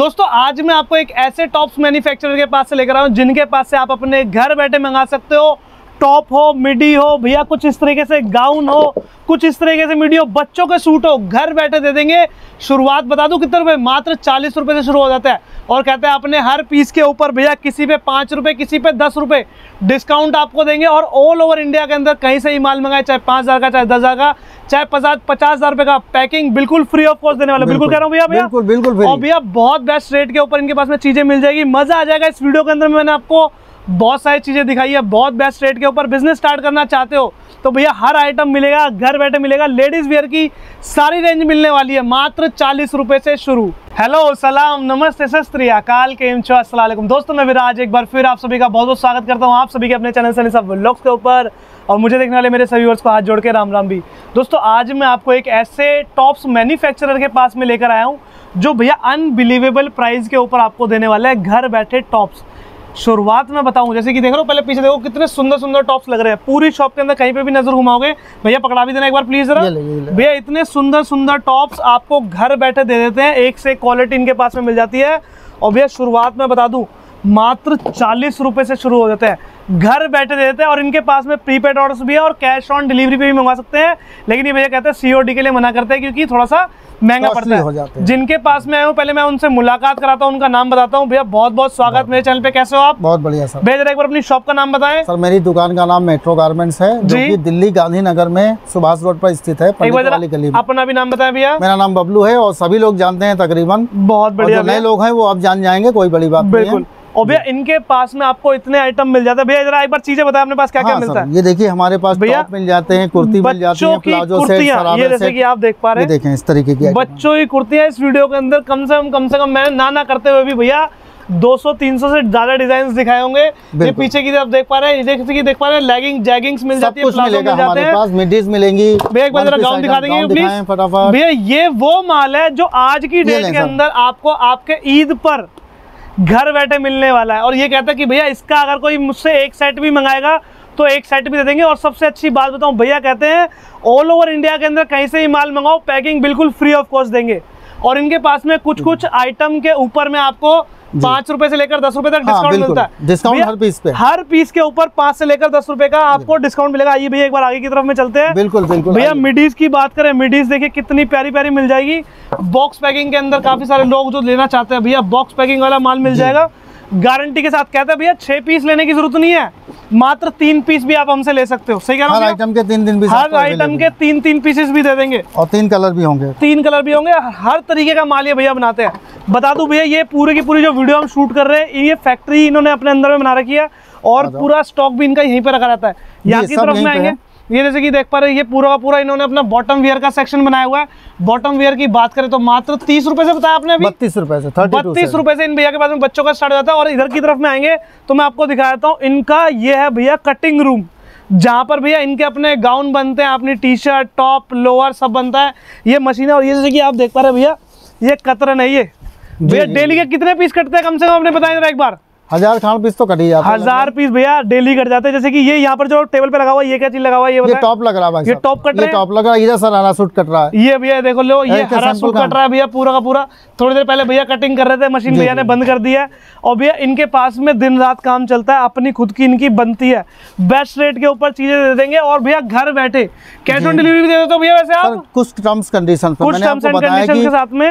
दोस्तों आज मैं आपको एक ऐसे टॉप्स मैन्युफैक्चरर के पास से लेकर आया हूं जिनके पास से आप अपने घर बैठे मंगा सकते हो। टॉप हो, मिडी हो, भैया कुछ इस तरीके से गाउन हो, कुछ इस तरीके से मिडी हो, बच्चों के सूट हो, घर बैठे दे देंगे। शुरुआत बता दूं कितने रुपए, मात्र 40 रुपए से शुरू हो जाता है। और कहते हैं अपने हर पीस के ऊपर भैया किसी पे 5 रुपए, किसी पे 10 रुपए डिस्काउंट आपको देंगे। और ऑल ओवर इंडिया के अंदर कहीं से ही माल मंगाए, चाहे 5,000 का, चाहे 10,000 का, चाहे 50,000 रुपए का, पैकिंग बिल्कुल फ्री ऑफ कॉस्ट देने वाला। बिल्कुल कह रहा हूँ भैया, बिल्कुल। और भैया बहुत बेस्ट रेट के ऊपर इनके पास में चीजें मिल जाएगी। मजा आ जाएगा। इस वीडियो के अंदर मैंने आपको बहुत सारी चीजें दिखाई है, बहुत बेस्ट रेट के ऊपर। बिजनेस स्टार्ट करना चाहते हो तो भैया हर आइटम मिलेगा, घर बैठे मिलेगा। लेडीज वेयर की सारी रेंज मिलने वाली है, मात्र 40 रुपए से शुरू। हेलो, सलाम, नमस्ते, सत श्री अकाल, केम छो, अस्सलाम वालेकुम। दोस्तों मैं विराज एक बार फिर आप सभी का बहुत बहुत स्वागत करता हूँ आप सभी के अपने चैनल सनी सब व्लॉग्स के ऊपर। और मुझे देखने वाले मेरे सभी व्यूअर्स को हाथ जोड़ के राम राम भी। दोस्तों आज मैं आपको एक ऐसे टॉप्स मैन्युफैक्चरर के पास में लेकर आया हूँ जो भैया अनबिलीवेबल प्राइस के ऊपर आपको देने वाला है घर बैठे टॉप्स। शुरुआत में बताऊं, जैसे कि देख रहे हो, पहले पीछे देखो कितने सुंदर सुंदर टॉप्स लग रहे हैं। पूरी शॉप के अंदर कहीं पे भी नजर घुमाओगे, भैया पकड़ा भी देना एक बार प्लीज जरा। भैया इतने सुंदर सुंदर टॉप्स आपको घर बैठे दे देते हैं, एक से क्वालिटी इनके पास में मिल जाती है। और भैया शुरुआत में बता दूं, मात्र 40 रुपए से शुरू हो जाते हैं, घर बैठे दे देते हैं। और इनके पास में प्रीपेड ऑर्डर्स भी है और कैश ऑन डिलीवरी पे भी मंगवा सकते हैं। लेकिन ये भैया कहते हैं सीओडी के लिए मना करते हैं क्योंकि थोड़ा सा महंगा पड़ता है। जिनके पास में आया हूँ पहले मैं उनसे मुलाकात कराता हूँ, उनका नाम बताता हूँ। भैया बहुत बहुत स्वागत मेरे चैनल पे। कैसे हो आप? बहुत बढ़िया सर। भैया जरा एक बार अपनी शॉप का नाम बताएं। सर मेरी दुकान का नाम मेट्रो गारमेंट्स है, जो कि दिल्ली गांधीनगर में सुभाष रोड पर स्थित है, पंडित वाली गली में। अपना भी नाम बताएं भैया। मेरा नाम बबलू है और सभी लोग जानते हैं तकरीबन। बहुत बढ़िया। नए लोग हैं वो अब जान जाएंगे, कोई बड़ी बात नहीं है। और भैया इनके पास में आपको इतने आइटम मिल जाते हैं। भैया जरा एक बार चीजें बताएं अपने पास क्या क्या मिलता है। ये देखिए हमारे पास टॉप मिल जाते हैं, कुर्ती मिल जाती है, प्लाजो सेट, ये जैसे कि आप देख पा रहे हैं, देखें इस तरीके की बच्चों की कुर्तियां। इस वीडियो के अंदर कम से कम मैंने ना करते हुए भी भैया 200-300 से ज्यादा डिजाइन दिखाए होंगे। ये पीछे की तरफ देख पा रहे हैं, जैसे कि देख पा रहे हैं, लेगिंग जैगिंग्स मिल जाती है, प्लाजो मिल जाते हैं, मिडीज मिलेंगी। भैया एक बार जरा गाउन दिखा देंगे प्लीज फटाफट। भैया ये वो माल है जो आज की डेट के अंदर आपको आपके ईद पर घर बैठे मिलने वाला है। और ये कहता है कि भैया इसका अगर कोई मुझसे एक सेट भी मंगाएगा तो एक सेट भी दे देंगे। और सबसे अच्छी बात बताऊं, भैया कहते हैं ऑल ओवर इंडिया के अंदर कहीं से ही माल मंगाओ, पैकिंग बिल्कुल फ्री ऑफ कॉस्ट देंगे। और इनके पास में कुछ आइटम के ऊपर में आपको 5 रुपए से लेकर 10 रुपए तक डिस्काउंट मिलता है। डिस्काउंट हर पीस पे, हर पीस के ऊपर 5 से लेकर 10 रुपए का आपको डिस्काउंट मिलेगा। आइए भैया एक बार आगे की तरफ में चलते हैं। बिल्कुल भैया मिडीज की बात करें, मिडीज देखिए कितनी प्यारी प्यारी मिल जाएगी। बॉक्स पैकिंग के अंदर काफी सारे लोग जो लेना चाहते हैं, भैया बॉक्स पैकिंग वाला माल मिल जाएगा गारंटी के साथ। कहते हैं भैया 6 पीस लेने की जरूरत नहीं है, मात्र 3 पीस भी आप हमसे ले सकते हो। सही कह रहा हूं? हर आइटम के 3 पीस, हर आइटम के 3 पीसेस भी दे देंगे। और 3 कलर भी होंगे, 3 कलर भी होंगे। हर तरीके का माल ये भैया बनाते हैं। बता दूं भैया, ये पूरी की पूरी जो वीडियो हम शूट कर रहे हैं, ये फैक्ट्री इन्होंने अपने अंदर में बना रखी है। और पूरा स्टॉक भी इनका यहीं पे रखा रहता है। यहाँ की तरफ में आएंगे, ये जैसे कि देख पा रहे हैं, ये पूरा का पूरा इन्होंने अपना बॉटम वेयर का सेक्शन बनाया हुआ है। बॉटम वेयर की बात करें तो मात्र 30 रुपए से बताया आपने अभी, 32 रुपए से, 32 रुपए से इन भैया के पास में बच्चों का स्टार्ट हो जाता है। और इधर की तरफ में आएंगे तो मैं आपको दिखा देता हूँ, इनका ये है भैया कटिंग रूम, जहाँ पर भैया इनके अपने गाउन बनते हैं, अपनी टी शर्ट, टॉप, लोअर सब बनता है। ये मशीन है। और ये जैसे कि आप देख पा रहे हैं भैया, ये कतरन है। ये भैया डेली के कितने पीस कटते हैं कम से कम आपने बताया जरा एक बार? 1000 खान पीस तो कट ही जाता है। 1000 पीस भैया डेली कट जाते हैं। जैसे कि ये यहाँ पर जो टेबल पे लगा हुआ है, ये क्या चीज लगा हुआ है? ये टॉप लग रहा है, ये टॉप कट रहा है, टॉप लग रहा है। इधर सर हरा सूट कट रहा है। ये भैया देखो लो, ये हरा सूट कट रहा है भैया पूरा का पूरा। थोड़ी देर पहले भैया कटिंग कर रहे थे, मशीन भैया ने बंद कर दी है। और भैया इनके पास में दिन रात काम चलता है, अपनी खुद की इनकी बनती है। बेस्ट रेट के ऊपर चीजें दे देंगे। और भैया घर बैठे कैश ऑन डिलीवरी भी दे देते हो भैया? वैसे आप कुछ टर्म्स कंडीशन मैंने आपको बताया कि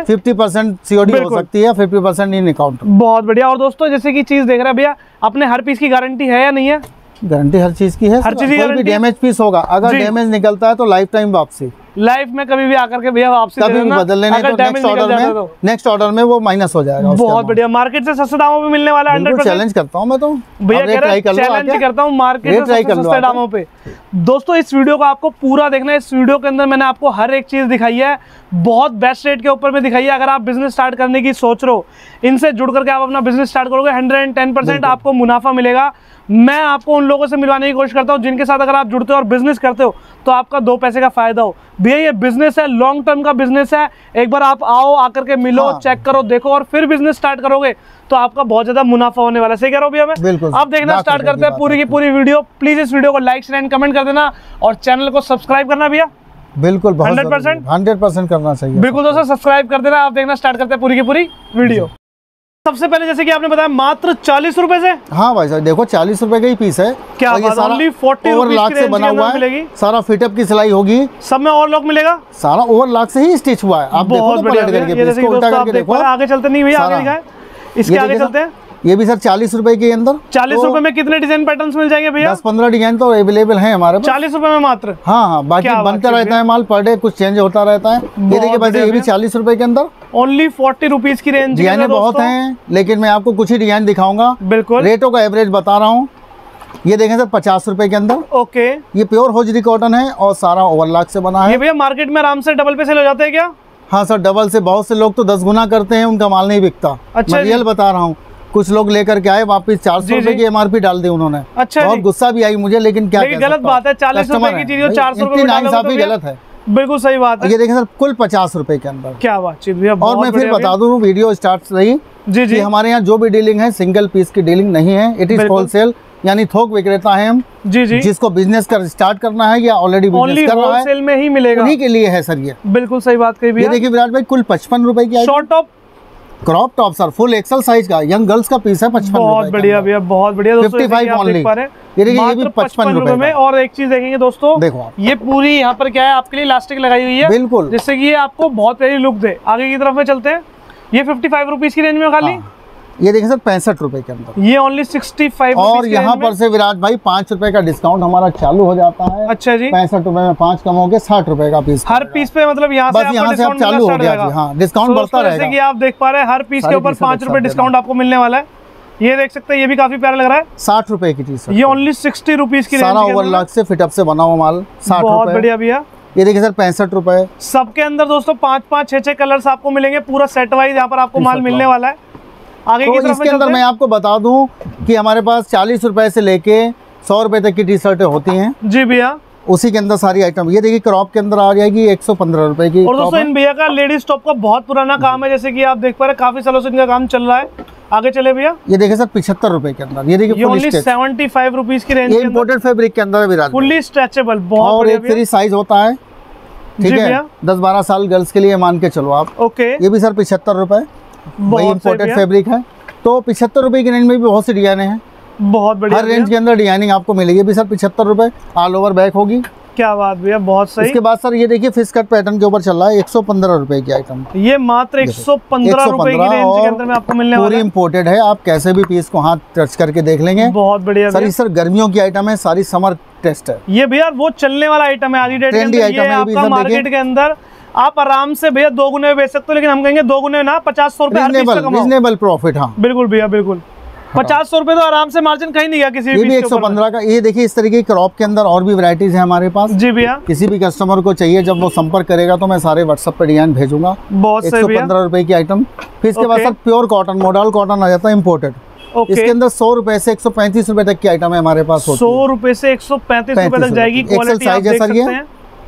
50% सीओडी हो सकती है, 50% इन अकाउंट। बहुत बढ़िया। और दोस्तों जैसे की चीज देख रहे हैं भैया, अपने हर पीस की गारंटी है या नहीं है? गारंटी हर चीज की है। हर चीज की गारंटी। डैमेज पीस होगा, अगर डैमेज निकलता है तो लाइफ टाइम वापसी। लाइफ में कभी भी आकर के भैया वापसी कभी भी बदल लेने, तो नेक्स्ट ऑर्डर में वो माइनस हो जाएगा। बहुत बढ़िया। मार्केट से सस्ते दामों पे मिलने वाला 100%। चैलेंज करता हूं मैं तो भैया, चैलेंज करता हूं मार्केट से सस्ते दामों पे। दोस्तों इस वीडियो को आपको पूरा देखना है। इस वीडियो के अंदर मैंने आपको हर एक चीज दिखाई है, बहुत बेस्ट रेट के ऊपर में दिखाई है। अगर आप बिजनेस स्टार्ट करने की सोच रहे हो, इनसे जुड़ करके आप अपना बिजनेस स्टार्ट करोगे, 110% आपको मुनाफा मिलेगा। मैं आपको उन लोगों से मिलवाने की कोशिश करता हूं जिनके साथ अगर आप जुड़ते हो और बिजनेस करते हो तो आपका 2 पैसे का फायदा हो। भैया ये बिजनेस है, लॉन्ग टर्म का बिजनेस है। एक बार आप आओ, आकर के मिलो, चेक करो, देखो, और फिर बिजनेस स्टार्ट करोगे तो आपका बहुत ज्यादा मुनाफा होने वाला है। सही कह रहा हूं भैया मैं? बिल्कुल। अब देखना स्टार्ट करते हैं पूरी की पूरी वीडियो। प्लीज इस वीडियो को लाइक, शेयर एंड कमेंट कर देना और चैनल को सब्सक्राइब करना भैया। बिल्कुल 100% करना चाहिए। बिल्कुल दोस्तों सब्सक्राइब कर देना। आप देखना स्टार्ट करते हैं पूरी की पूरी वीडियो। सबसे पहले जैसे कि आपने बताया मात्र 40 रुपए से। हाँ भाई साहब देखो 40 रुपए का ही पीस है। क्या ये सारा ओवरलॉक से बना हुआ है, सारा फिटअप की सिलाई होगी, सब में ओवरलॉक मिलेगा, सारा ओवरलॉक से ही स्टिच हुआ है। आप देखो तो पलट करके इसको उल्टा करके देखो। आगे चलते नहीं भैया, आगे दिखाएं, इसके आगे चलते हैं। ये भी सर 40 रुपए के अंदर। 40 रुपए में कितने डिजाइन पैटर्न्स मिल जाएंगे भैया? 10-15 डिजाइन तो अवेलेबल है हमारे पास 40 रुपए में मात्र। हाँ, बाकी बनता रहता है माल, पर डे कुछ चेंज होता रहता है। ये देखिए वैसे ये भी 40 रुपए के अंदर, ओनली 40 रुपीज की रेंज। डिजाइन बहुत हैं, लेकिन मैं आपको कुछ ही डिजाइन दिखाऊंगा। बिल्कुल, रेटों का एवरेज बता रहा हूँ। ये देखें सर 50 रुपए के अंदर। ओके, ये प्योर होजरी कॉटन है और सारा ओवरलॉक से बना है। ये भैया मार्केट में आराम से डबल पे सेल हो जाते हैं क्या? हाँ सर, डबल से बहुत से लोग तो 10 गुना करते हैं, उनका माल नहीं बिकता। अच्छा, मैं रियल बता रहा हूँ। कुछ लोग लेकर के आए वापस 400 रुपए की MRP डाल दी उन्होंने। अच्छा, बहुत गुस्सा भी आई मुझे, लेकिन क्या गलत बात है। 40 रुपए की चीज 400 रुपए नाइंसाफी गलत है। बिल्कुल सही बात है। ये देखें सर कुल 50 रुपए के अंदर। क्या बात है। और मैं फिर बता दूं वीडियो स्टार्ट रही जी जी, हमारे यहाँ जो भी डीलिंग है सिंगल पीस की डीलिंग नहीं है, इट इज होलसेल, यानी थोक विक्रेता है हम। जी जी, जिसको बिजनेस कर स्टार्ट करना है या ऑलरेडी बिजनेस कर रहा है, होलसेल में ही मिलेगा, उन्हीं के लिए है सर ये। बिल्कुल सही बात कही भैया। ये देखिए विराट भाई कुल 55 रुपए की short top crop top sir, full XL size का यंग गर्ल्स का पीस है 55 बहुत बढ़िया भैया, बहुत बढ़िया। 55 ओनली। ये देखिए ये भी 55 रुपए में। और एक चीज देखेंगे दोस्तों, देखो आप ये पूरी यहाँ पर क्या है आपके लिए इलास्टिक लगाई हुई है, बिल्कुल, जिससे कि ये आपको बहुत प्यारी लुक दे। आगे की तरफ में चलते हैं। ये 55 रुपीज की रेंज में खाली। ये देखिए सर 65 रुपए के अंदर, ये ओनली 65। और यहाँ पर से विराट भाई 5 रुपए का डिस्काउंट हमारा चालू हो जाता है। अच्छा जी, 65 रुपए में 5 कम हो गए, 60 रुपए का पीस हर पीस पे, मतलब यहाँ बस यहाँ से आप चालू हो गया जी। हाँ, डिस्काउंट बढ़ता रहेगा। जैसे कि आप देख पा रहे हैं हर पीस के ऊपर 5 रुपए डिस्काउंट आपको मिलने वाला है। ये देख सकते हैं, ये भी काफी प्यारा लग रहा है। 60 रुपए की चीज, ये ओनली 60 रुपीज की, सारा ओवरलॉक से फिटअप से बना हुआ माल 60 बहुत बढ़िया भैया। ये देखिए सर 65 रुपए। सबके अंदर दोस्तों 5-5, 6-6 कलर्स आपको मिलेंगे, पूरा सेट वाइज यहाँ पर आपको माल मिलने वाला है। आगे तो इसके अंदर मैं आपको बता दूं कि हमारे पास 40 रुपए से लेके 100 रुपए तक की टी शर्टें होती हैं जी भैया, उसी के अंदर सारी आइटम। ये देखिए क्रॉप के अंदर आ जाएगी 115 रुपए की। और दोस्तों इन भैया का लेडीज टॉप का बहुत पुराना काम है, जैसे कि आप देख पा रहे हैं, काफी सालों से इनका काम चल रहा है। आगे चले भैया। ये देखिए सर 75 रुपए के अंदर। ये देखिए ओनली 75 रुपीज की रेंज, इम्पोर्टेड फैब्रिक के अंदर विराट, फुल्ली स्ट्रेचेबल, बहुत और एक फ्री साइज होता है। ठीक है, 10-12 साल गर्ल्स के लिए मान के चलो आप। ओके, ये भी सर 75 रुपए, वही इम्पोर्टेड फैब्रिक है। तो 75 रुपए की रेंज में भी बहुत सी डिजाइन है, बहुत बढ़िया। हर रेंज के अंदर डिजाइनिंग आपको मिलेगी। ये भी सर 75 रुपए, ऑल ओवर बैक होगी। क्या बात भैया, बहुत सही। इसके बाद सर ये देखिए फिश कट पैटर्न के ऊपर चल रहा है 115 रुपए की आइटम। ये मात्र 115 रुपए की रेंज के अंदर में आपको मिलने वाला है। पूरी इम्पोर्टेड है, आप कैसे भी पीस को हाथ टच करके देख लेंगे। बहुत बढ़िया सर, सर गर्मियों की आइटम है, सारी समर टेस्ट है। ये भैया वो चलने वाला आइटम है आज की डेट के अंदर। ये आपका मार्केट के अंदर आप आराम से भैया 2 गुने में बेच सकते हो, लेकिन हम कहेंगे 2 गुने ना, 50-100 रुपए रीजनेबल प्रॉफिट। हाँ बिल्कुल भैया, बिल्कुल 50-100 रुपए तो आराम से मार्जिन कहीं नहीं गया किसी भी। 115 का। ये देखिए इस तरीके की क्रॉप के अंदर और भी वैरायटीज है हमारे पास जी भैया। किसी भी कस्टमर को चाहिए, जब वो संपर्क करेगा तो मैं सारे व्हाट्सएप पे डिजाइन भेजूंगा। 115 रुपए की आइटम। फिर इसके बाद sir pure cotton, model cotton आ जाता है इम्पोर्टेड। इसके अंदर 100 रुपए से 135 रुपए तक की आइटम है हमारे पास। 100 रुपए से 135 रुपए तक जाएगी। क्वालिटी आप देख सकते हैं।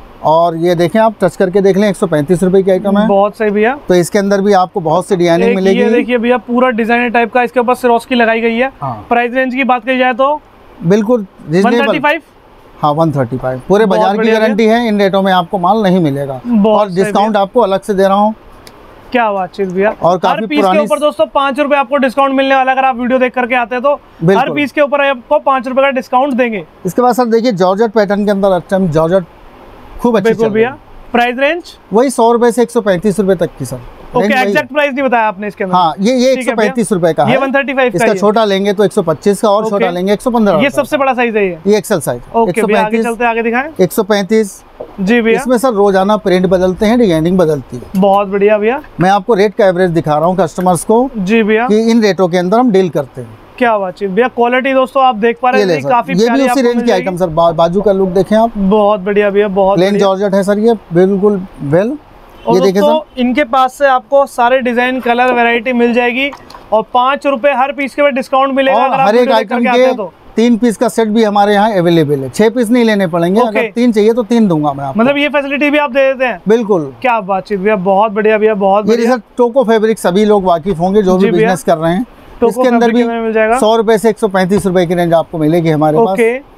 और ये देखें, आप टच करके देख लें, 135 रुपए की आइटम है। बहुत सही भैया। तो इसके अंदर भी आपको बहुत सी डिजाइनिंग मिलेगी। ये देखिए भैया, पूरा डिजाइनर टाइप का इसके ऊपर सिरोस्की लगाई गई है। प्राइस रेंज की बात की जाए तो बिल्कुल 135। हाँ 135 पूरे बाजार की गारंटी है। इन रेटों में आपको माल नहीं मिलेगा, और डिस्काउंट आपको अलग से दे रहा हूँ। क्या बात है भैया। और काफी पीस के ऊपर दोस्तों 5 रुपए आपको डिस्काउंट मिलने वाला है। अगर आप वीडियो देख करके आते हैं तो हर पीस के ऊपर आपको 5 रुपए का डिस्काउंट देंगे। इसके बाद सर देखिए जॉर्जेट पैटर्न के अंदर जॉर्जेट खूब अच्छी चल रही है। प्राइस रेंज वही 100 रुपए से 135 रुपए तक की सर। ओके, एग्जैक्ट प्राइस नहीं बताया आपने इसके अंदर। हाँ, ये 135 रुपए का है। ये 135 इसका छोटा लेंगे तो 125 का, और छोटा लेंगे 115। ये सबसे बड़ा साइज है ये एक्सेल साइज। ओके, आगे चलते हैं, आगे दिखाएं। 135 जी भैया। इसमें सर रोजाना प्रिंट बदलते हैं, डिजाइनिंग बदलती है। बहुत बढ़िया भैया। मैं आपको रेट का एवरेज दिखा रहा हूँ कस्टमर्स को जी भैया, कि इन रेटों के अंदर हम डील करते हैं। क्या बात है भैया। क्वालिटी दोस्तों आप देख पा रहे हैं, काफी ये भी उसी रेंज की आइटम सर। बाजू का लुक देखें आप, बहुत बढ़िया भैया, बहुत प्लेन जॉर्जेट है सर ये, बिल्कुल वेल। ये देखिए सर, इनके पास से आपको सारे डिजाइन, कलर, वैरायटी मिल जाएगी, और 5 रुपए हर पीस के ऊपर डिस्काउंट मिलेगा। अगर हर एक आइटम के 3 पीस का सेट भी हमारे यहाँ अवेलेबल है। 6 पीस नहीं लेने पड़ेंगे। अगर 3 चाहिए तो 3 दूंगा मैं आपको। मतलब ये फैसिलिटी भी आप दे देते हैं? बिल्कुल। क्या बातचीत भैया, बहुत बढ़िया भैया, बहुत बढ़िया। सर टोको फैब्रिक सभी लोग वाकिफ होंगे जो भी बिजनेस कर रहे हैं। इसके अंदर भी मिल जाएगा 100 रुपए से 135 रुपए की रेंज आपको मिलेगी हमारे पास।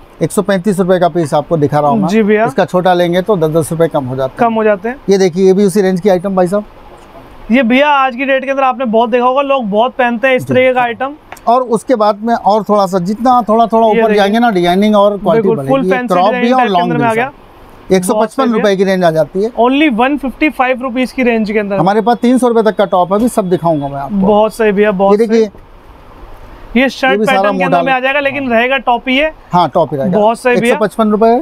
135 रुपए का पीस आपको दिखा रहा हूँ जी भैया। इसका छोटा लेंगे तो 10-10 रुपए कम हो जाते हैं। ये देखिए, ये भी उसी रेंज की आइटम भाई साहब। ये भैया आज की डेट के अंदर आपने बहुत देखा होगा, लोग बहुत पहनते हैं इस तरीके का आइटम। और उसके बाद में और थोड़ा सा जितना थोड़ा ऊपर जाएंगे ना, डिजाइनिंग और क्वालिटी बढ़ेगी। क्रॉप भी और लॉन्ग भी आ गया। 155 रुपए की रेंज आ जाती है। ओनली 155 रुपीज की रेंज के अंदर हमारे पास 300 रुपए तक का टॉप है, भी सब दिखाऊंगा मैं आपको। बहुत सही भैया, बहुत देखिए ये शर्ट पैटर्न के अंदर में आ जाएगा, लेकिन रहेगा टॉप ही है। हाँ टॉप ही रहेगा। बहुत सही भैया, 155 रुपए।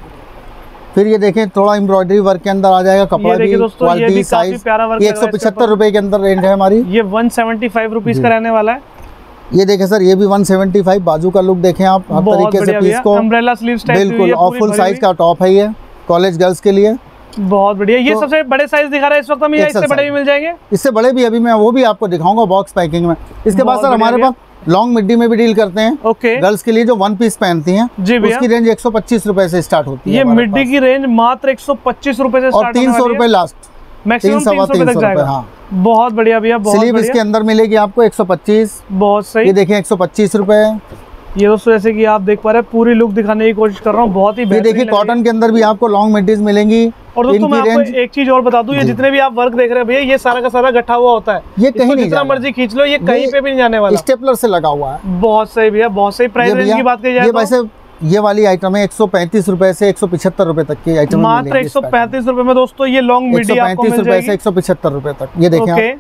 फिर ये देखें थोड़ा एम्ब्रॉयडरी वर्क के अंदर आ जाएगा, कपड़ा भी क्वालिटी साइज। 175 रुपए के अंदर रेंज है हमारी। ये 175 रुपीज का रहने वाला है। ये देखें सर, ये भी 175। बाजू का लुक देखें आप, हर तरीके से पीस को अम्ब्रेला स्लीव्स टाइप बिल्कुल, और फुल साइज का टॉप है ये कॉलेज गर्ल्स के लिए। बहुत बढ़िया। ये सबसे बड़े साइज दिखा रहा है इस वक्त हमें, या इससे बड़े भी मिल जाएंगे? इससे बड़े भी अभी मैं वो भी आपको दिखाऊंगा बॉक्स पैकिंग में। इसके बाद सर हमारे पास लॉन्ग मिड्डी में भी डील करते हैं। ओके। गर्ल्स के लिए जो 1 पीस पहनती हैं, उसकी रेंज 125 रुपए से स्टार्ट होती है। ये मिड्डी की रेंज मात्र 125 रुपए से और 300 रुपए लास्ट, मैक्सिमम 300 तक जाएगा। हाँ बहुत बढ़िया भैया, बहुत स्लीव इसके अंदर मिलेगी आपको 125। बहुत सही। ये देखिए 125 रुपए। ये दोस्तों जैसे कि आप देख पा रहे हैं, पूरी लुक दिखाने की कोशिश कर रहा हूँ, बहुत ही बेहतरीन। देखिए कॉटन के अंदर भी आपको लॉन्ग मिड्डीज मिलेंगी। और दोस्तों मैं आपको एक चीज और बता दूं, ये जितने भी आप वर्क देख रहे हैं भैया, ये सारा का सारा गठा हुआ होता है। ये कहीं नहीं, जितना मर्जी खींच लो, ये कहीं पे भी नहीं जाने वाला, स्टेपलर से लगा हुआ है। बहुत सही भैया, बहुत सही। प्राइस रेंज की बात की जाए तो वैसे ये वाली आइटम है 135 रुपए से 175 रुपए तक की आइटम मात्र 135 रुपए में दोस्तों। ये लॉन्ग मिडी आपको मिल जाएगी 135 रुपए से 175 रुपए तक। ये देखें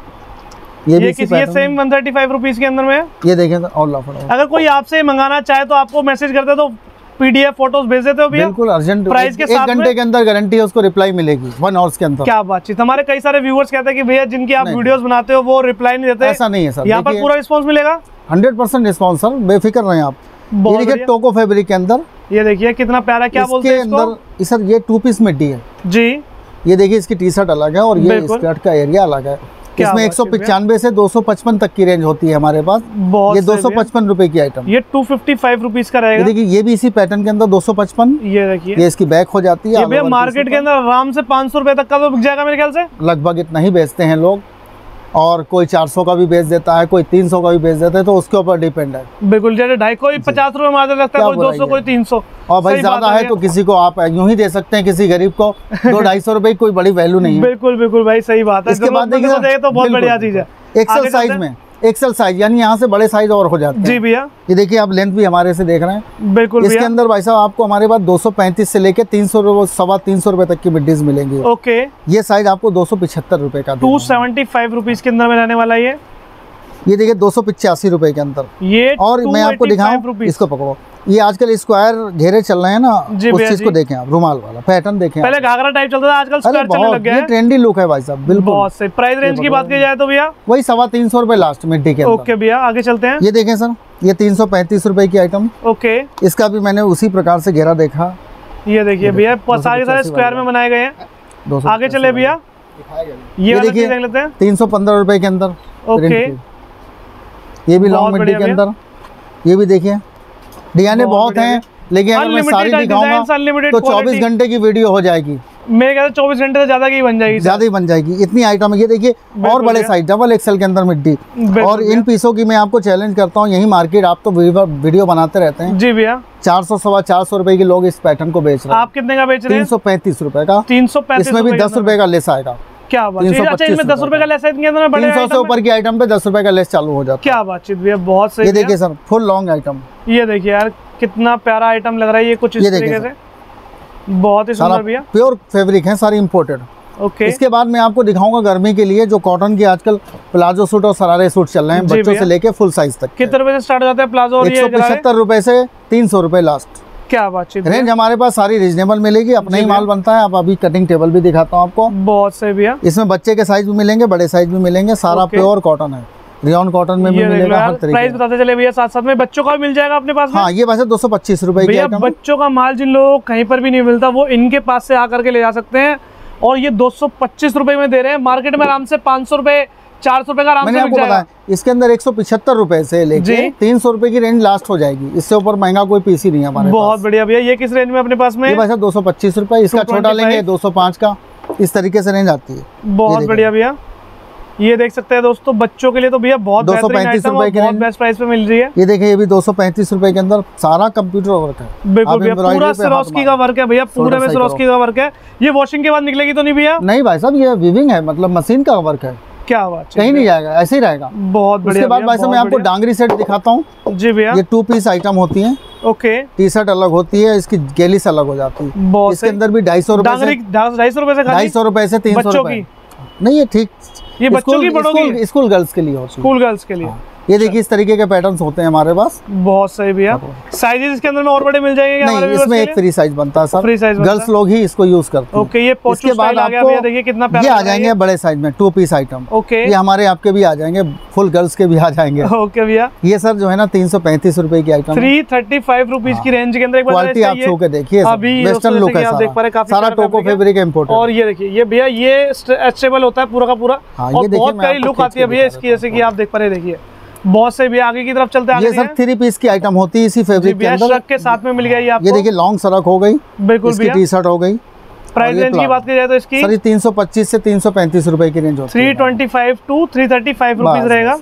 ये सेम 135 रुपीज के अंदर में। ये देखें ऑल ऑफर। अगर कोई आपसे मंगाना चाहे तो आपको मैसेज करते तो PDF फोटोज भेज देते हो भैया? बिल्कुल अर्जेंट, प्राइस के साथ 1 घंटे के अंदर गारंटी है, उसको रिप्लाई मिलेगी 1 आवर्स के अंदर। क्या बातचीत। हमारे कई सारे व्यूअर्स कहते हैं कि भैया जिनकी आप वीडियोस बनाते हो वो रिप्लाई नहीं देते। ऐसा नहीं है सर, यहाँ पर पूरा रिस्पॉन्स मिलेगा। 100% रिस्पॉन्स सर, बेफिक्र रहें आप। ये देखिए टोको फैब्रिक के अंदर, ये देखिए कितना प्यारा, क्या बोलते हैं इसको? सर ये 2 पीस मिड्डी है जी। ये देखिए इसकी टी शर्ट अलग है और ये स्कर्ट का एरिया अलग है। इसमें 195 से 255 तक की रेंज होती है हमारे पास। ये 255 रुपए की आइटम। ये 255 रुपीज का रहेगा। देखिए ये भी इसी पैटर्न के अंदर 255। ये देखिए, ये इसकी बैक हो जाती है। ये मार्केट के अंदर आराम से 500 रुपए तक का तो बिक जाएगा मेरे ख्याल से। लगभग इतना ही बेचते हैं लोग, और कोई 400 का भी बेच देता है, कोई 300 का भी बेच देता है, तो उसके ऊपर डिपेंड है। बिल्कुल, जैसे 250 कोई 50 रुपए मार देता है, कोई 200 कोई 300। और भाई ज्यादा है तो किसी को आप यूं ही दे सकते हैं, किसी गरीब को 200-250 रुपए कोई बड़ी वैल्यू नहीं है। बिल्कुल बिल्कुल भाई, सही बात है। इसके बाद देखिए तो बहुत बढ़िया चीज है। एक्सेल साइज में, एक्सेल साइज यानी यहाँ से बड़े साइज और हो जाते हैं। जी भैया, ये देखिए आप लेंथ भी हमारे से देख रहे हैं। बिल्कुल। इसके अंदर भाई साहब आपको हमारे पास 235 से लेके 300 रुपए तक की मिड्डीज मिलेंगी। ओके। ये साइज आपको 275 रुपए का, 275 रुपीज के अंदर में रहने वाला है। ये देखिए 285 रुपए के अंदर। ये और मैं आपको दिखाऊं, इसको पकड़ो। ये आजकल स्क्वायर घेरे चल रहे हैं ना, उस चीज को देखें आप, रुमाल वाला पैटर्न देखें। पहले घाघरा टाइप चलता था, आजकल स्क्वायर चलने लग गया है। ट्रेंडी लुक है भाई साहब, बिल्कुल बहुत सही। प्राइस रेंज की बात की जाए तो भैया वही 325 रुपए लास्ट मिड्डी के अंदर। ओके भैया, आगे चलते हैं। ये देखें सर, ये 335 रुपए की आइटम। ओके। इसका भी मैंने उसी प्रकार से घेरा देखा। ये देखिए भैया, सारे सारे स्क्वायर में बनाए गए हैं। आगे चले भैया, ये देखिए 315 रुपए के अंदर। ओके। ये भी लॉन्ग मिड्डी के अंदर। ये भी देखिए, डिजाइने बहुत हैं, लेकिन अगर मैं सारी दिखाऊंगा तो 24 घंटे की वीडियो हो जाएगी। मेरे ख्याल से 24 घंटे से ज्यादा की बन जाएगी, ज्यादा ही बन जाएगी। इतनी आइटम है। ये देखिए और बड़े साइज डबल एक्सेल के अंदर मिड्डी। और इन पीसों की मैं आपको चैलेंज करता हूँ, यही मार्केट आप तो वीडियो बनाते रहते हैं जी भैया, 400-425 रुपए के लोग इस पैटर्न को बेच रहे हैं। आप कितने का बेच रहे हैं? 335 रुपए का। 335। इसमें भी 10 रुपए का लेस आएगा। क्या बात है, 10 रुपए का लेस है। 300 से ऊपर की आइटम पे 10 रुपए का लेस चालू हो जाता है। क्या बातचीत भैया, बहुत सही। ये देखिए सर, फुल लॉन्ग आइटम। ये देखिए यार, कितना प्यारा आइटम लग रहा है। ये कुछ इस तरीके से बहुत ही सुंदर भैया, प्योर फैब्रिक है, सारी इंपोर्टेड। ओके। इसके बाद मैं आपको दिखाऊंगा गर्मी के लिए जो कॉटन के आजकल प्लाजो सूट और सरारे सूट चल रहे हैं, बच्चों से लेके फुल साइज तक। कितने रुपए से स्टार्ट हो जाते हैं प्लाजो? 175 रुपए से 300 रुपए लास्ट। क्या बातचीत। रेंज हमारे पास सारी रीजनेबल मिलेगी, अपना ही माल बनता है। अब अभी कटिंग टेबल भी दिखाता हूँ आपको। बहुत सही भैया। इसमें बच्चे के साइज भी मिलेंगे, बड़े साइज भी मिलेंगे। सारा प्योर कॉटन है, रियॉन कॉटन में भी मिलेगा हर तरीके। प्राइस बताते चले भैया, साथ साथ में बच्चों का मिल जाएगा अपने पास में। हाँ, ये वैसे 225 रुपए की आइटम। बच्चों का माल जिन लोगों को कहीं पर भी नहीं मिलता, वो इनके पास से आकर के ले जा सकते हैं। और ये 225 रुपए में दे रहे हैं। मार्केट में आराम से 500 रुपए 400 रुपए का आराम से मिल जाएगा। इसके अंदर 175 रुपए से लेके 300 रुपए की रेंज लास्ट हो जाएगी। इससे ऊपर महंगा कोई पीस ही नहीं है हमारे पास। बहुत बढ़िया भैया। ये किस रेंज में अपने पास में? ये वैसे 225 रुपए। इसका छोटा लेंगे 205 का। इस तरीके से रेंज आती है। बहुत बढ़िया भैया। ये देख सकते हैं दोस्तों, बच्चों के लिए तो भैया बहुत 235 रुपए की बहुत बेस्ट प्राइस पे मिल रही है। ये देखिए, ये भी 235 रुपए के अंदर सारा कंप्यूटर वर्क है। बिल्कुल भैया, पूरा सिरोस्की का वर्क है भैया, पूरे में सिरोस्की का वर्क है। ये वॉशिंग के बाद निकलेगी तो नहीं भैया? नहीं भाई साहब, ये वीविंग है, मतलब मशीन का वर्क है। क्या बात, कहीं नहीं जाएगा, ऐसे ही रहेगा। बहुत बढ़िया। उसके बाद भाई साहब मैं आपको डांगरी सेट दिखाता हूँ। जी भैया। ये 2 पीस आइटम होती है। ओके। टी शर्ट अलग होती है, इसकी गेलिस अलग हो जाती है। इसके अंदर भी 250 रुपए से 250 रुपए से 250 रुपए से 300 रुपए। नहीं ये ठीक, ये बच्चों की, बड़ों की, स्कूल गर्ल्स के लिए होती है। स्कूल गर्ल्स के लिए। ये देखिए इस तरीके के पैटर्न्स होते हैं हमारे पास। बहुत सही भैया। साइजेस इसके अंदर में और बड़े मिल जाएंगे? नहीं, इसमें एक फ्री साइज बनता है सर, फ्री साइज गर्ल्स लोग ही इसको यूज करते हैं। ओके। ये पोचो स्टाइल आ गया भैया, देखिए कितना प्यारा। ये आ जाएंगे बड़े साइज में 2 पीस आइटम। ओके। ये हमारे आपके भी आ जाएंगे, फुल गर्ल्स के भी आ जाएंगे। ओके भैया। ये सर जो है ना 335 रुपए की आइटम, 335 रुपीज की रेंज के अंदर। क्वालिटी आप छू के देखिए, वेस्टर्न लुक है, सारा टोको फैब्रिक इम्पोर्ट। और ये देखिए, ये भैया ये स्ट्रेचेबल होता है पूरा का पूरा, और बहुत प्यारी लुक आती है भैया इसकी, जैसे कि आप देख पा रहे। देखिए बहुत से भी आगे की तरफ चलते हैं। ये सब 3 पीस की आइटम होती है इसी फैब्रिक के अंदर। श्रग के साथ में मिल गया ये आपको। ये देखिए लॉन्ग सरक हो गई, बिल्कुल इसकी टी शर्ट हो गई। प्राइस रेंज की बात की जाए तो इसकी सर 325 से 335 रुपए की रेंज होती है। 325 टू 335 रुपीज रहेगा।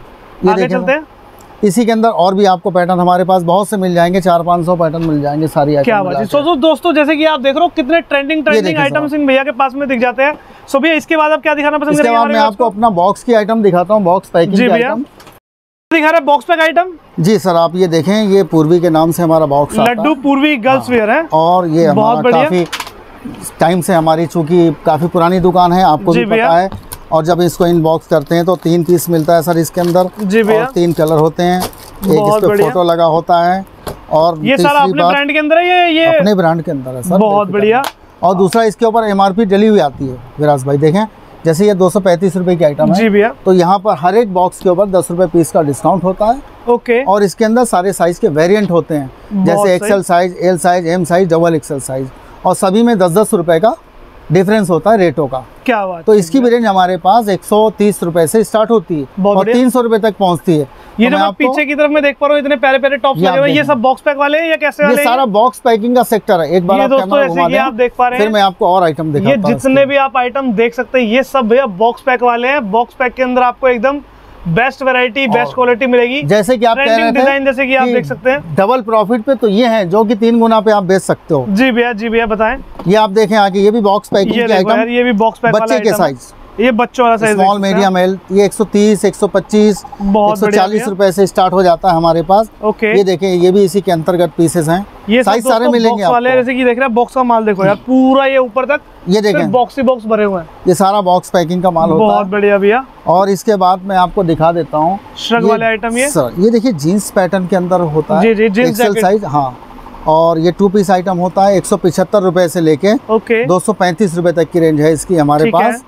आगे चलते हैं। इसी के अंदर और भी आपको पैटर्न हमारे पास बहुत से मिल जाएंगे, 400-500 पैटर्न मिल जाएंगे सारी आइटम। क्या बात है। सो दोस्तों जैसे कि आप देख रहे हो कितने ट्रेंडिंग आइटम्स इन भैया के पास में दिख जाते हैं। सो भैया इसके बाद आप क्या दिखाना पसंद करेंगे? इसके बाद मैं आपको अपना बॉक्स की आइटम दिखाता हूँ, बॉक्स पैकिंग की आइटम दिखा रहे हैं। बॉक्स पैक आइटम जी सर, आप ये देखें, ये पूर्वी के नाम से हमारा बॉक्स आता है। लड्डू पूर्वी गर्ल्स वेयर है, और ये हमारा काफी टाइम से, हमारी चूंकि काफी पुरानी दुकान है, आपको भी पता है। और जब इसको इनबॉक्स करते हैं तो 3 पीस मिलता है सर इसके अंदर, और 3 कलर होते हैं, एक इस पे फोटो लगा होता है। और ये सारा अपने ब्रांड के अंदर है, ये अपने ब्रांड के अंदर है सर। बहुत बढ़िया। और दूसरा इसके ऊपर MRP डली हुई आती है विराज भाई, देखें जैसे ये 235 रुपए की आइटम है जी भैया, तो यहाँ पर हर एक बॉक्स के ऊपर 10 रुपए पीस का डिस्काउंट होता है। ओके। और इसके अंदर सारे साइज के वेरिएंट होते हैं, जैसे XL size, L size, M size, double XL size, और सभी में 10-10 रुपए का डिफरेंस होता है रेटों का। क्या बात। तो इसकी भी रेंज हमारे पास 130 रुपए से स्टार्ट होती है और 300 रुपए तक पहुंचती है। ये जो मैं पीछे की तरफ में देख पा रहा हूँ, इतने प्यारे प्यारे टॉप्स लगे हुए हैं, ये सब बॉक्स पैक वाले हैं या कैसे वाले? ये सारा बॉक्स पैकिंग का सेक्टर है। एक बार आप कैमरा घुमा दें, आप देख पा रहे हैं, फिर मैं आपको और आइटम दिखाता हूं। ये जितने भी आप आइटम देख सकते हैं ये सब भैया बॉक्स पैक वाले हैं। बॉक्स पैक के अंदर आपको एकदम बेस्ट वैरायटी, बेस्ट क्वालिटी मिलेगी। जैसे कि आप कह रहे थे डिजाइन, जैसे कि आप देख सकते हैं डबल प्रॉफिट पे, तो ये है जो कि 3 गुना पे आप बेच सकते हो। जी भैया बताएं। ये आप देखें आगे, ये भी बॉक्स पैकिंग की आइटम, ये भी बॉक्स पैक बच्चे के साइज, ये बच्चों वाला साइज, स्मॉल मीडियम एल, ये 130, 125, 140 रुपए से स्टार्ट हो जाता है हमारे पास। ओके। ये देखें, ये भी इसी के अंतर्गत पीसेस हैं, ये साइज सारे मिलेंगे आपको। जैसे कि देख रहे हैं बॉक्स का माल, देखो यार पूरा ये ऊपर तक, ये देखें बॉक्स ही बॉक्स भरे हुए हैं। ये सारा बॉक्स पैकिंग का माल होता है। बहुत बढ़िया भैया। और इसके बाद मैं आपको दिखा देता हूँ श्रग वाले आइटम। ये सर ये देखिए जीन्स पैटर्न के अंदर होता है, जी जींस एक्सेल साइज। हाँ, और ये 2 पीस आइटम होता है, 175 रुपए से लेके 235 रुपए तक की रेंज है इसकी हमारे पास।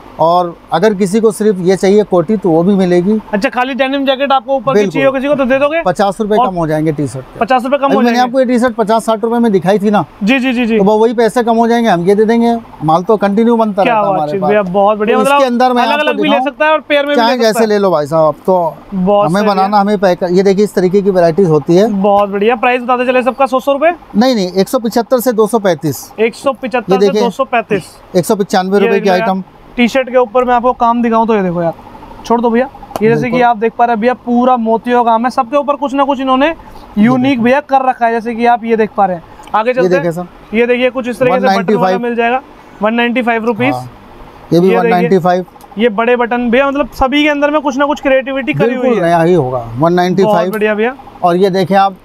और अगर किसी को सिर्फ ये चाहिए कोटी तो वो भी मिलेगी। अच्छा, खाली डेनिम जैकेट आपको ऊपर की चाहिए किसी को तो दे दोगे? 50 रुपए कम हो जाएंगे टी शर्ट, 50 रुपए कम हो जाएंगे। मैंने आपको ये टी शर्ट 50-60 रुपए में दिखाई थी ना। जी तो वही पैसे कम हो जाएंगे, हम ये दे देंगे, माल तो कंटिन्यू बनता रहता है हमारे पास। बहुत बढ़िया। मतलब इसके अंदर में अलग-अलग भी ले सकता है और पेयर में चाहे जैसे ले लो भाई साहब, तो हमें बनाना, हमें पैक। ये देखिए इस तरीके की वैरायटीज होती है। बहुत बढ़िया। प्राइस बताते चले सबका 100 रुपए? नहीं, 175 से 235। 175 से 235, 195 रुपए की आइटम। टी शर्ट के ऊपर मैं आपको काम दिखाऊं तो ये देखो यार, छोड़ दो भैया, ये जैसे कि आप देख पा रहे हैं भैया पूरा मोतियों का काम है, सबके ऊपर कुछ ना कुछ इन्होंने यूनिक भैया कर रखा है, जैसे कि आप ये देख पा रहे हैं। आगे चलते हैं, ये देखिए कुछ इस तरीके से बटन वाला मिल जाएगा, 195 रुपीज। ये भी 195। ये बड़े बटन भैया, मतलब सभी के अंदर में कुछ ना कुछ क्रिएटिविटी करी हुई है, नया ही होगा। 195 बढ़िया भैया। और ये देखें आप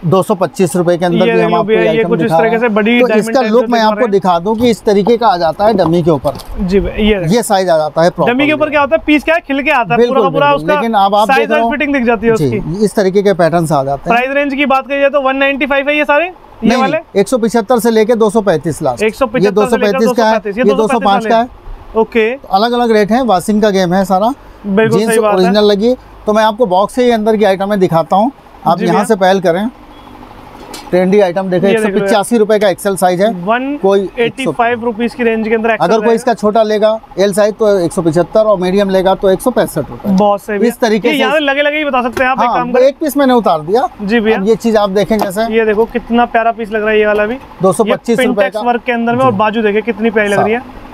225 रुपए के अंदर भी हम आपको ये कुछ इस तरीके से बड़ी, तो इसका लुक मैं आपको दिखा दूं कि इस तरीके का आ जाता है डमी के ऊपर। जी ये साइज आ जाता है डमी के ऊपर। क्या होता है, पीस क्या है, खिल के आता है पूरा पूरा उसका, लेकिन अब आप साइज और फिटिंग दिख जाती है उसकी। इस तरीके के पैटर्न्स आ जाते हैं। प्राइस रेंज की बात करिए तो 195 है ये सारे, ये वाले 175 से लेके 235 लास्ट। 175 235 का है, ये 205 का है। ओके, अलग अलग रेट है, वॉशिंग का गेम है सारा। जींस ओरिजिनल लगी। तो मैं आपको बॉक्स से ही अंदर की आइटम दिखाता हूँ, आप यहाँ से पहल करें। ट्रेंडी आइटम देखें, 185 रुपए का एक्सेल साइज है, 185 रुपीज की रेंज के अंदर। अगर कोई इसका छोटा लेगा एल साइज तो 175 और मीडियम लेगा तो 165 रुपए। बहुत सही। इस तरीके से लगे लगे ही बता सकते हैं आप। हाँ, काम एक पीस मैंने उतार दिया। जी भैया, ये चीज आप देखें, जैसे ये देखो कितना प्यारा पीस लग रहा है, ये वाला भी 225 रुपए का वर्क के अंदर में, और बाजू देखे कितनी प्यारी लग रही है।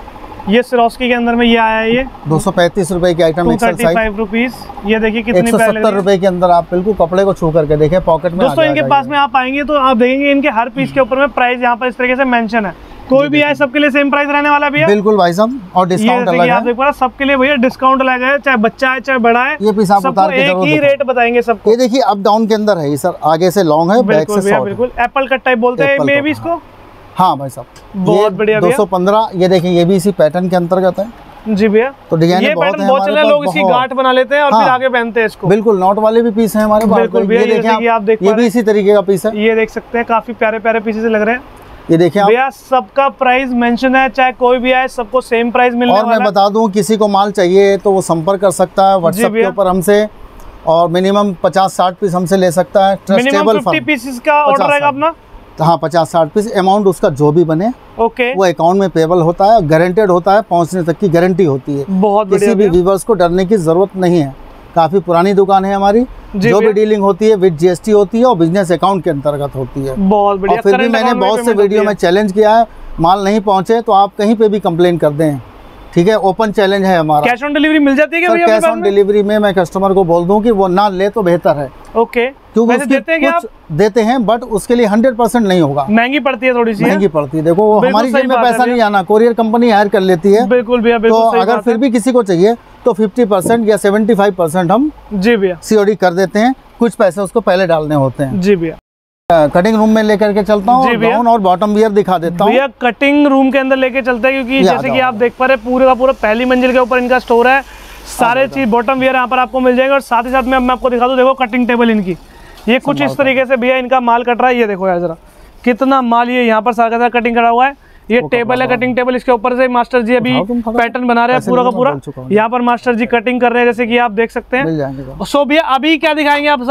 ये सिरोस्की के अंदर में ये आया है, ये 235 रुपए की आइटम, 235 रुपीज। ये देखिए कितनी 170 रुपए के अंदर आप बिल्कुल कपड़े को छू करके देखें, पॉकेट में दोस्तों इनके पास में आप आएंगे तो आप देखेंगे इनके हर पीस के ऊपर में प्राइस यहाँ पर इस तरीके से मेंशन है। कोई भी आए सबके लिए सेम प्राइस रहने वाला भी है। बिल्कुल भाई साहब, और डिस्काउंट अलग है। आप देख पा रहे हैं सबके लिए भैया डिस्काउंट अलग है, चाहे बच्चा है चाहे बड़ा है। ये पीस आप उतार के एक ही रेट बताएंगे सबको। ये देखिए अप डाउन के अंदर है ये सर, आगे से लॉन्ग है, बैक से शॉर्ट। बिल्कुल एप्पल कट टाइप बोलते हैं मे भी इसको। हाँ भाई साहब, बहुत बढ़िया। 215। ये देखिए ये भी इसी पैटर्न के अंतर्गत है जी भैया। तो डिजाइन ये पैटर्न बहुत चले, लोग इसकी गांठ बना लेते हैं और फिर आगे पहनते हैं इसको। बिल्कुल नॉट वाले भी पीस हैं हमारे पास। बिल्कुल भैया, आप देख ये भी इसी तरीके का पीस है। ये देख सकते हैं काफी प्यारे प्यारे पीसेस लग रहे हैं। ये देखिए भैया सबका प्राइस मेंशन है, चाहे कोई भी आए सबको सेम प्राइस मिलने वाला है। और मैं बता दूं किसी को माल चाहिए तो वो संपर्क कर सकता है व्हाट्सएप के ऊपर हमसे, और मिनिमम 50-60 पीस हमसे ले सकता है। मिनिमम 50 पीसेस का ऑर्डर रहेगा अपना। हाँ 50-60 पीस, अमाउंट उसका जो भी बने ओके वो अकाउंट में पेबल होता है, गारंटेड होता है, पहुंचने तक की गारंटी होती है। बहुत किसी भी व्यूअर्स को डरने की जरूरत नहीं है। काफी पुरानी दुकान है हमारी, जो भी डीलिंग होती है विद जीएसटी होती है और बिजनेस अकाउंट के अंतर्गत होती है। बहुत बढ़िया। और फिर भी मैंने बहुत से वीडियो में चैलेंज किया है, माल नहीं पहुंचे तो आप कहीं पे भी कंप्लेन कर दें, ठीक है, ओपन चैलेंज है हमारा। कैश ऑन डिलीवरी मिल जाती है क्या भैया? कैश ऑन डिलीवरी में मैं कस्टमर को बोल दूं कि वो ना ले तो बेहतर है। ओके, क्योंकि कुछ देते हैं बट उसके लिए 100% नहीं होगा, महंगी पड़ती है, थोड़ी सी महंगी पड़ती है। देखो हमारी जेब में पैसा नहीं आना, कोरियर कंपनी हायर कर लेती है। बिल्कुल भैया, तो अगर फिर भी किसी को चाहिए तो 50% या 75% हम जी भैया सीओडी कर देते हैं, कुछ पैसे उसको पहले डालने होते हैं। जी भैया। कटिंग रूम में लेकर के चलता हूँ, गाउन और बॉटम वियर दिखा देता हूँ। भैया कटिंग रूम के अंदर लेके चलते हैं, क्योंकि जैसे कि आप देख पा रहे हैं पूरे का पूरा पहली मंजिल के ऊपर इनका स्टोर है। सारे चीज बॉटम वियर यहाँ पर आपको मिल जाएगा। और साथ ही साथ में मैं आपको दिखा दूँ, देखो कटिंग टेबल इनकी ये कुछ इस तरीके से भैया इनका माल कट रहा है। ये देखो यार जरा कितना माल ये यहाँ पर सारा कटिंग करा हुआ है। ये टेबल है, कटिंग टेबल, इसके ऊपर से मास्टर जी अभी पैटर्न बना रहे हैं पूरा का पूरा। यहाँ पर मास्टर जी कटिंग कर रहे हैं, जैसे कि आप देख सकते हैं। सो भैया अभी क्या दिखाएंगे आप?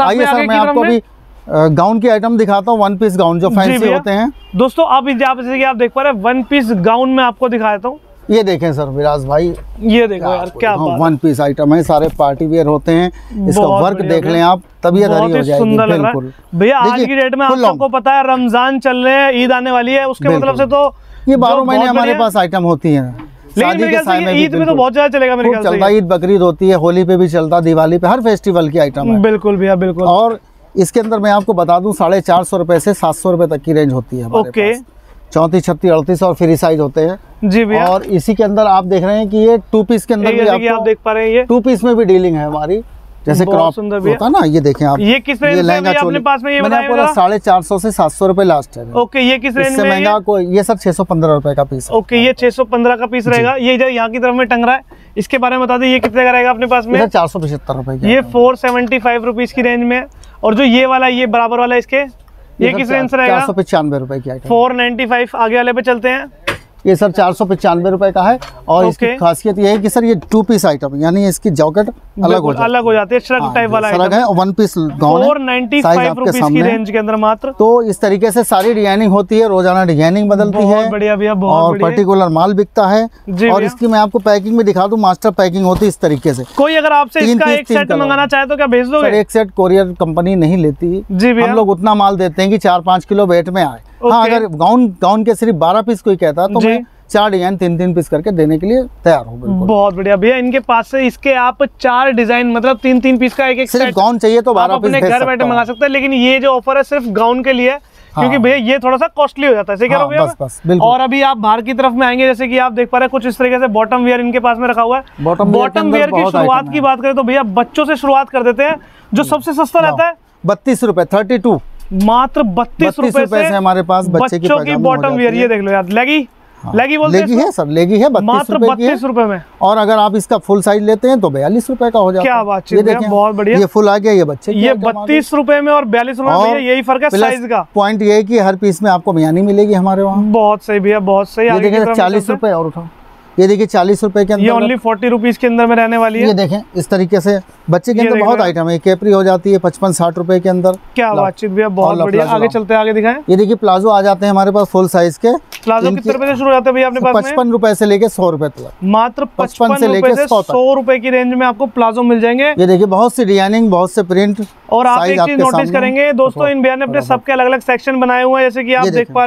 गाउन की आइटम दिखाता हूँ, वन पीस गाउन जो फैंसी होते हैं दोस्तों। अब जैसे कि आप देख पा रहे हैं वन पीस गाउन में आपको दिखाता हूँ। ये देखें सर विराज भाई, ये देखो यार क्या बात, वन पीस आइटम है, सारे पार्टी वेयर होते हैं। इसका वर्क देख लें आप, तबीयत हरी हो जाएगी। सुंदर लग रहा है भैया। आज की डेट में आप सबको पता है रमजान चल रहे हैं, ईद आने वाली है, उसके मतलब से तो ये 12 महीने हमारे पास आइटम होती है। शादी के समय में ईद में तो बहुत ज्यादा चलेगा मेरे ख्याल से। चलता, ईद बकरीद होती है, होली पे भी चलता, दिवाली पे, हर फेस्टिवल की आइटम है। बिल्कुल भैया बिल्कुल। और इसके अंदर मैं आपको बता दूं 450 रुपए से 700 रुपए तक की रेंज होती है। ओके, 34, 36, 38 और फ्री साइज होते हैं जी भैया। और इसी के अंदर आप देख रहे हैं कि ये 2 पीस के अंदर भी आप देख पा रहे हैं, ये 2 पीस में भी डीलिंग है हमारी, जैसे क्रॉप होता है ना। ये देखें आप, ये किस रेंज में है अपने पास में? ये मैंने आपको 450 से 700 रुपए लास्ट है। ओके, ये किस रेंज में? महंगा को ये सब 615 रुपए का पीस है। ओके, ये 615 का पीस रहेगा। ये जो यहाँ की तरफ में टंग रहा है, इसके बारे में बता दें, ये कितने का रहेगा अपने पास में? 475 रुपए की। ये 475 रुपीज की रेंज में। और जो ये वाला, ये बराबर वाला, इसके ये किस रेंज से रहेगा? 495 रुपए की आइटम। 495। आगे वाले पे चलते हैं। ये सर 495 रुपए का है। और इसकी खासियत ये है कि सर ये 2 पीस आइटम, यानी इसकी जॉकेट अलग हो जाती है, श्रग टाइप वाला आइटम है। वन पीस गाउन है, 495 रुपीस की रेंज के अंदर मात्र। तो इस तरीके से सारी डिजाइनिंग होती है, रोजाना डिजाइनिंग बदलती है। बढ़िया भैया, बहुत और पर्टिकुलर माल बिकता है। और इसकी मैं आपको पैकिंग में दिखा दूं, मास्टर पैकिंग होती है इस तरीके से। कोई अगर आपसे इसका एक सेट मंगाना चाहे तो क्या भेज दोगे? एक सेट कोरियर कंपनी नहीं लेती जी भैया, हम लोग उतना माल देते हैं कि 4-5 किलो वेट में आए। हाँ, अगर गाउन के सिर्फ 12 पीस कोई कहता तो मैं 4 डिजाइन 3-3 पीस करके देने के लिए तैयार हूँ। बहुत बढ़िया भैया। इनके पास से इसके आप 4 डिजाइन, मतलब 3-3 पीस का एक सिर्फ गाउन चाहिए तो 12 पीस अपने घर बैठे मंगा सकते हैं। लेकिन ये जो ऑफर है सिर्फ गाउन के लिए, क्योंकि भैया ये थोड़ा सा कॉस्टली हो जाता है। क्या भैया? और अभी आप बाहर की तरफ में आएंगे, जैसे कि आप देख पा रहे हैं कुछ इस तरीके से बॉटम वियर इनके पास में रखा हुआ है। बॉटम वियर की शुरुआत की बात करें तो भैया बच्चों से शुरुआत कर देते हैं, जो सबसे सस्ता रहता है 32 रुपए, 32 मात्र 32 रुपए से हमारे पास बच्चे की बॉटम वियर। ये देख लो यार, लेगी बोलते है सर, लेगी है 32 रुपए में। और अगर आप इसका फुल साइज लेते हैं तो 42 रुपए का हो जाता है। क्या बात है, बहुत बढ़िया। ये फुल आ गया, ये बच्चे ये 32 रुपए में और 42 रुपए में, यही फर्क है साइज का। पॉइंट ये है कि हर पीस में आपको मियानी मिलेगी हमारे वहाँ। बहुत सही भैया, बहुत सही। ये देखिए 40 रुपए और उठाओ, ये देखिए 40 रुपए के अंदर, ये ओनली 40 रुपीज के अंदर में रहने वाली है। ये देखें इस तरीके से बच्चे के अंदर बहुत आइटम है। कैपरी हो जाती है 55-60 रुपए के अंदर। क्या बातचीत भैया, बहुत बढ़िया। आगे चलते हैं, आगे दिखाएं। ये देखिए प्लाजो आ जाते हैं हमारे पास फुल साइज के। प्लाजो कितने रुपए से शुरू हो जाते हैं भैया अपने पास में? 55 रुपए से लेके 100 रुपए तक। मात्र 55 से लेके 100 रुपए की रेंज में आपको प्लाजो मिल जाएंगे। ये देखिए बहुत सी डिजाइनिंग, बहुत से प्रिंट। और आप एक चीज नोटिस करेंगे दोस्तों, इन भैया ने अपने सबके अलग अलग सेक्शन बनाए हुए हैं, जैसे कि आप देख पा रहे हैं।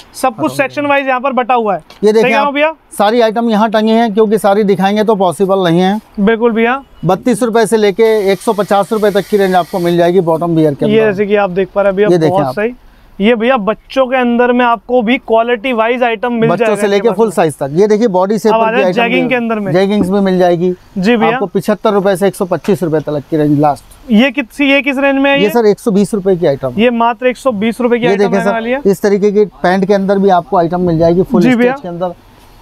सब कुछ सेक्शन वाइज यहाँ पर बटा हुआ है। ये देखिए आप भैया, सारी आइटम यहाँ टंगी हैं, क्योंकि सारी दिखाएंगे तो पॉसिबल नहीं है। बिल्कुल भैया, 32 रुपए से लेके 150 रुपए तक की रेंज आपको मिल जाएगी बॉटम वियर के अंदर। ये जैसे कि आप देख पा रहे हैं भैया, बहुत सही। ये भैया बच्चों के अंदर में आपको भी क्वालिटी वाइज आइटम मिल जाएगा, बच्चों से लेके फुल साइज तक। ये देखिए बॉडी से जैगिंग के अंदर में जैगिंग्स भी मिल जाएगी जी भैया, आपको 75 रुपए से 125 रुपए तक की रेंज लास्ट। ये किस रेंज में है? ये सर 120 रुपए की आइटम, ये मात्र 120 रुपए की आइटम है वाली है। इस तरीके की पैंट के अंदर भी आपको आइटम मिल जाएगी फुल स्टिच के अंदर,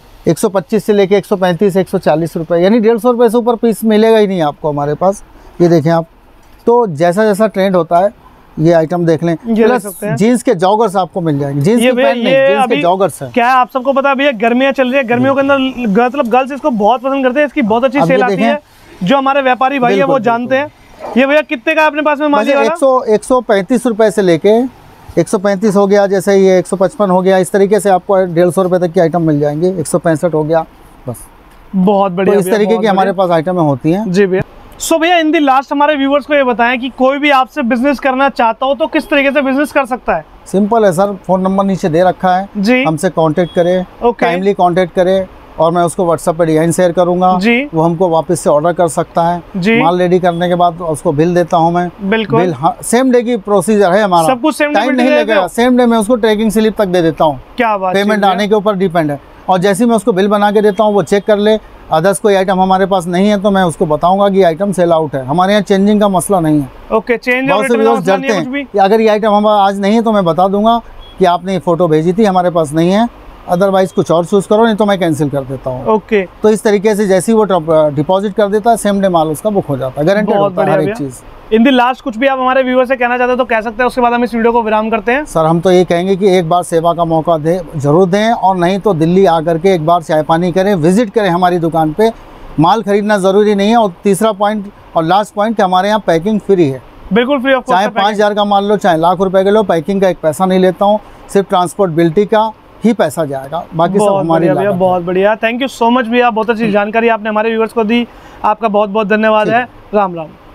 125 से लेके 135 140 रुपए, यानी 150 रुपए से ऊपर पीस मिलेगा ही नहीं आपको हमारे पास। ये देखें आप, तो जैसा जैसा ट्रेंड होता है ये आइटम देख लें। जीन्स के जॉगर्स आपको मिल जाएंगे, जीन्स की पैंट नहीं, जीन्स के जॉगर्स है। क्या है आप सबको पता है भैया, गर्मियां चल रही है, गर्मियों के अंदर मतलब गर्ल्स इसको बहुत पसंद करते हैं, इसकी बहुत अच्छी सेल आती है, जो हमारे व्यापारी भाई है वो जानते हैं। ये भैया कितने का अपने पास में माल है? 135 रुपए से लेके 135 हो गया, जैसे ये 155 हो गया, इस तरीके से आपको 150 रुपए तक की आइटम मिल जाएंगे। 165 हो गया, बस बहुत बढ़िया। तो इस तरीके की हमारे पास आइटमें होती हैं जी भैया। सो भैया इन दी लास्ट हमारे व्यूवर्स को ये बताएं कि कोई भी आपसे बिजनेस करना चाहता हो तो किस तरीके से बिजनेस कर सकता है? सिंपल है सर, फोन नंबर नीचे दे रखा है जी, हमसे कांटेक्ट करे, टाइमली कांटेक्ट करे और मैं उसको व्हाट्सएप पे डिजाइन शेयर करूंगा जी, वो हमको वापस से ऑर्डर कर सकता है जी। माल रेडी करने के बाद उसको बिल देता हूं मैं, बिल्कुल बिल सेम डे की प्रोसीजर है हमारा, सब कुछ सेम टाइम नहीं लगेगा, सेम डे में उसको ट्रैकिंग स्लिप तक दे देता हूँ। क्या बात, पेमेंट आने के ऊपर डिपेंड है, और जैसे मैं उसको बिल बना के देता हूँ वो चेक कर ले, अदर्स कोई आइटम हमारे पास नहीं है तो मैं उसको बताऊंगा कि आइटम सेल आउट है। हमारे यहाँ चेंजिंग का मसला नहीं है। ओके, चेंज डरते हैं अगर ये आइटम हमारा आज नहीं है तो मैं बता दूंगा कि आपने ये फोटो भेजी थी, हमारे पास नहीं है, अदरवाइज कुछ और चूज करो, नहीं तो मैं कैंसिल कर देता हूँ। ओके, तो इस तरीके से जैसे ही वो डिपॉजिट कर देता है सेम डे माल उसका बुक हो जाता है, गारंटेड होता है हर एक चीज। इन दी लास्ट कुछ भी आप हमारे व्यूअर से कहना चाहते हो तो कह सकते हैं, उसके बाद हम इस वीडियो को विराम करते हैं। सर हम तो ये कहेंगे कि एक बार सेवा का मौका जरूर दें, और नहीं तो दिल्ली आकर के एक बार चाय पानी करें, विजिट करें हमारी दुकान पे। माल खरीदना जरूरी नहीं है, और तीसरा पॉइंट और लास्ट पॉइंट कि हमारे यहाँ पैकिंग फ्री है, बिल्कुल फ्री ऑफ कॉस्ट। चाहे 5000 का माल लो, चाहे लाख रुपए के लो, पैकिंग का एक पैसा नहीं लेता हूँ, सिर्फ ट्रांसपोर्टेबिलिटी का ही पैसा जाएगा, बाकी सब हमारी लागत है। बहुत बढ़िया, थैंक यू सो मच भैया, बहुत अच्छी जानकारी आपने हमारे व्यूअर्स को दी, आपका बहुत बहुत धन्यवाद है। राम राम।